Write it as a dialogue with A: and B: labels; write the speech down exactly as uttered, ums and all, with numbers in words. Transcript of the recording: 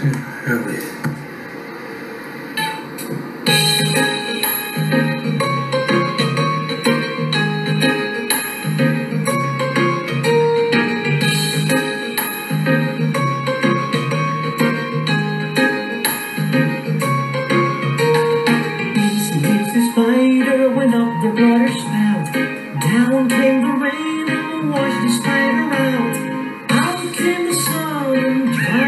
A: Hell yeah.
B: Spider went up the water spout. Down came the rain and washed the spider out. Out came the sun and dried